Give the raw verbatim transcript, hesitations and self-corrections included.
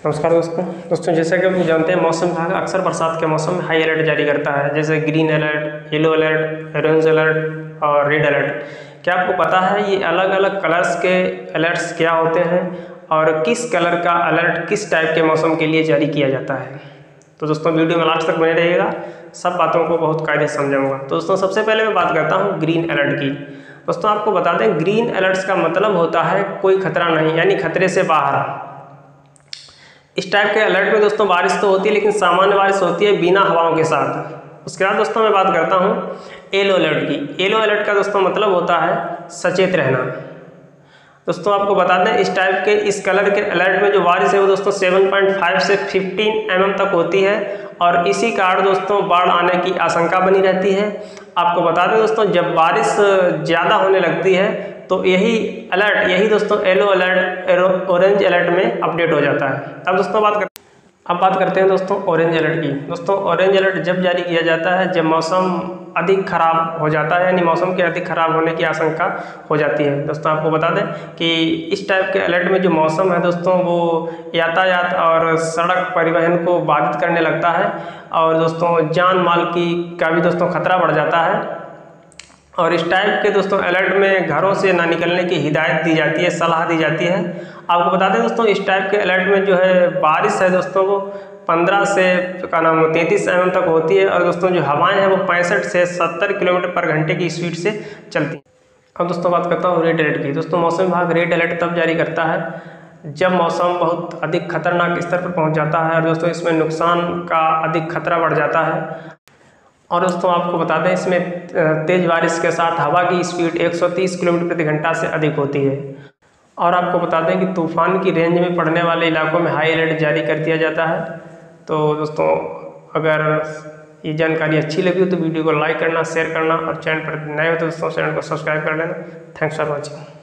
नमस्कार दोस्तों दोस्तों जैसा कि हम जानते हैं मौसम विभाग अक्सर बरसात के मौसम में हाई अलर्ट जारी करता है, जैसे green alert, yellow alert, orange alert और रेड अलर्ट। क्या आपको पता है ये अलग अलग कलर्स के अलर्ट्स क्या होते हैं और किस कलर का अलर्ट किस टाइप के मौसम के लिए जारी किया जाता है? तो दोस्तों वीडियो में लास्ट तक बने रहिएगा, सब बातों को बहुत कायदे से समझाऊंगा। तो दोस्तों सबसे पहले मैं बात करता हूँ ग्रीन अलर्ट की। दोस्तों आपको बता दें, ग्रीन अलर्ट्स का मतलब होता है कोई खतरा नहीं, यानी खतरे से बाहर। इस टाइप के अलर्ट में दोस्तों बारिश तो होती है, लेकिन सामान्य बारिश होती है बिना हवाओं के साथ। उसके बाद दोस्तों मैं बात करता हूँ येलो अलर्ट की। येलो अलर्ट का दोस्तों मतलब होता है सचेत रहना। दोस्तों आपको बता दें, इस टाइप के इस कलर के अलर्ट में जो बारिश है वो दोस्तों सात पॉइंट पाँच से पंद्रह एम एम तक होती है और इसी कारण दोस्तों बाढ़ आने की आशंका बनी रहती है। आपको बता दें दोस्तों, जब बारिश ज़्यादा होने लगती है तो यही अलर्ट यही दोस्तों येलो अलर्ट ऑरेंज अलर्ट में अपडेट हो जाता है। अब दोस्तों बात कर अब बात करते हैं दोस्तों ऑरेंज अलर्ट की। दोस्तों ऑरेंज अलर्ट जब जारी किया जाता है जब मौसम अधिक खराब हो जाता है, यानी मौसम के अधिक खराब होने की आशंका हो जाती है। दोस्तों आपको बता दें कि इस टाइप के अलर्ट में जो मौसम है दोस्तों वो यातायात और सड़क परिवहन को बाधित करने लगता है और दोस्तों जान माल की का भी दोस्तों खतरा बढ़ जाता है। और इस टाइप के दोस्तों अलर्ट में घरों से ना निकलने की हिदायत दी जाती है, सलाह दी जाती है। आपको बता दें दोस्तों, इस टाइप के अलर्ट में जो है बारिश है दोस्तों वो पंद्रह से का नाम तैंतीस एम एम तक होती है और दोस्तों जो हवाएं हैं वो पैंसठ से सत्तर किलोमीटर पर घंटे की स्पीड से चलती हैं। अब दोस्तों बात करता हूँ रेड अलर्ट की। दोस्तों मौसम विभाग रेड अलर्ट तब जारी करता है जब मौसम बहुत अधिक खतरनाक स्तर पर पहुँच जाता है और दोस्तों इसमें नुकसान का अधिक खतरा बढ़ जाता है। और दोस्तों आपको बता दें, इसमें तेज़ बारिश के साथ हवा की स्पीड एक सौ तीस किलोमीटर प्रति घंटा से अधिक होती है। और आपको बता दें कि तूफान की रेंज में पड़ने वाले इलाकों में हाई अलर्ट जारी कर दिया जाता है। तो दोस्तों अगर ये जानकारी अच्छी लगी हो तो वीडियो को लाइक करना, शेयर करना और चैनल पर नए हो तो दोस्तों चैनल को सब्सक्राइब कर लेना। Thanks for watching.